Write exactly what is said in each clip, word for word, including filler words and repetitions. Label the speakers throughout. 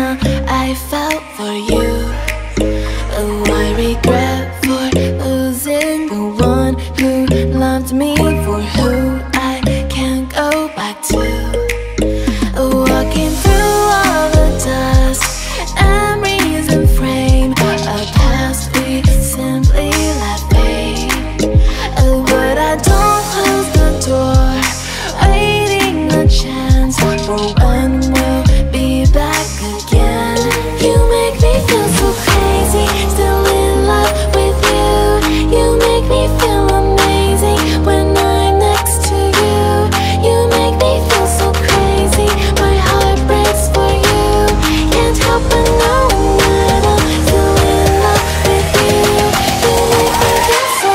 Speaker 1: I felt for you. Oh, I regret for losing the one who loved me for who I can't go back to. Walking through all the dust, memories and frame, a past we simply let fade. Oh, but I don't close the door, waiting a chance for when we'll be back again. You make me feel so crazy, still in love with you. You make me feel amazing when I'm next to you. You make me feel so crazy, my heart breaks for you. Can't help but know that I'm still in love with you. You make me feel so.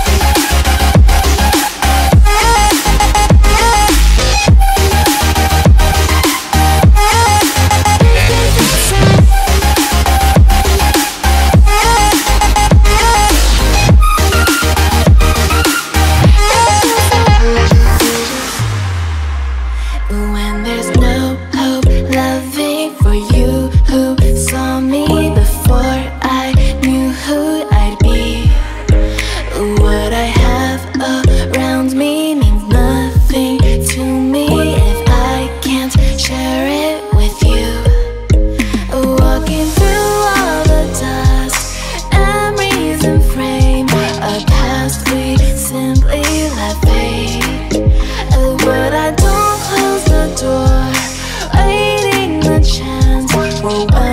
Speaker 1: When there's no hope, loving for you who saw me before I knew who I'd be. What I have around me means nothing to me if I can't share it with you. Walking through all the dust, memories and frame, a past we simply let fade. But I don't close the door, waiting a chance for when